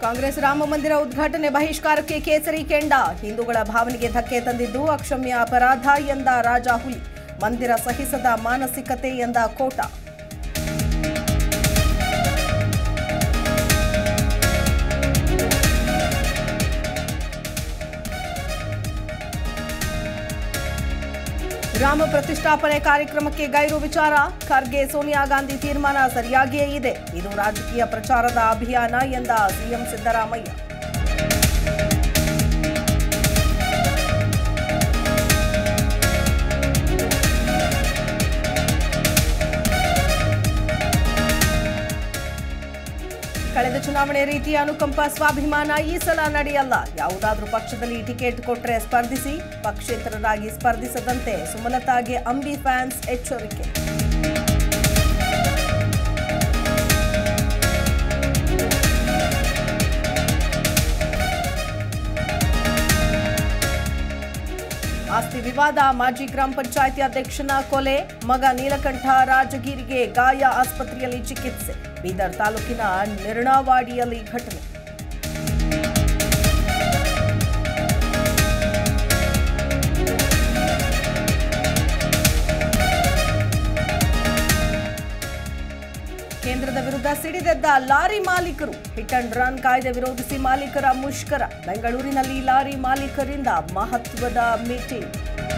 ಕಾಂಗ್ರೆಸ್ ರಾಮ ಮಂದಿರ ಉದ್ಘಾಟನೆ ಬಹಿಷ್ಕಾರಕ್ಕೆ ಕೇಸರಿ ಕೆಂಡ. ಹಿಂದೂಗಳ ಭಾವನೆಗೆ ಧಕ್ಕೆ ತಂದಿದ್ದು ಅಕ್ಷಮ್ಯ ಅಪರಾಧ ಎಂದ ರಾಜಾಹುಲಿ. ಮಂದಿರ ಸಹಿಸದ ಮಾನಸಿಕತೆ ಎಂದ ಕೋಟ. ರಾಮ ಪ್ರತಿಷ್ಠಾಪನೆ ಕಾರ್ಯಕ್ರಮಕ್ಕೆ ಗೈರು ವಿಚಾರ. ಖರ್ಗೆ ಸೋನಿಯಾ ಗಾಂಧಿ ತೀರ್ಮಾನ ಸರಿಯಾಗಿಯೇ ಇದೆ. ಇದು ರಾಜಕೀಯ ಪ್ರಚಾರದ ಅಭಿಯಾನ ಎಂದ ಸಿಎಂ ಸಿದ್ದರಾಮಯ್ಯ. ಕಳೆದ ಚುನಾವಣೆ ರೀತಿಯ ಅನುಕಂಪ ಸ್ವಾಭಿಮಾನ ಈ ಸಲ ನಡೆಯಲ್ಲ. ಯಾವುದಾದ್ರೂ ಪಕ್ಷದಲ್ಲಿ ಟಿಕೆಟ್ ಕೊಟ್ಟರೆ ಸ್ಪರ್ಧಿಸಿ, ಪಕ್ಷೇತರರಾಗಿ ಸ್ಪರ್ಧಿಸದಂತೆ ಸುಮಲತಾಗೆ ಅಂಬಿ ಫ್ಯಾನ್ಸ್ ಎಚ್ಚರಿಕೆ. ಆಸ್ತಿ ವಿವಾದ, ಮಾಜಿ ಗ್ರಾಮ ಪಂಚಾಯಿತಿ ಅಧ್ಯಕ್ಷನ ಕೊಲೆ, ಮಗ ನೀಲಕಂಠ ರಾಜಗಿರಿಗೆ ಗಾಯ, ಆಸ್ಪತ್ರೆಯಲ್ಲಿ ಚಿಕಿತ್ಸೆ. ಬೀದರ್ ತಾಲೂಕಿನ ನಿರ್ಣಾವಾಡಿಯಲ್ಲಿ ಘಟನೆ. ಕೇಂದ್ರದ ವಿರುದ್ಧ ಸಿಡಿದೆದ್ದ ಲಾರಿ ಮಾಲೀಕರು. ಹಿಟ್ ಅಂಡ್ ರನ್ ಕಾಯ್ದೆ ವಿರೋಧಿಸಿ ಮಾಲೀಕರ ಮುಷ್ಕರ. ಬೆಂಗಳೂರಿನಲ್ಲಿ ಲಾರಿ ಮಾಲೀಕರಿಂದ ಮಹತ್ವದ ಮೀಟಿಂಗ್.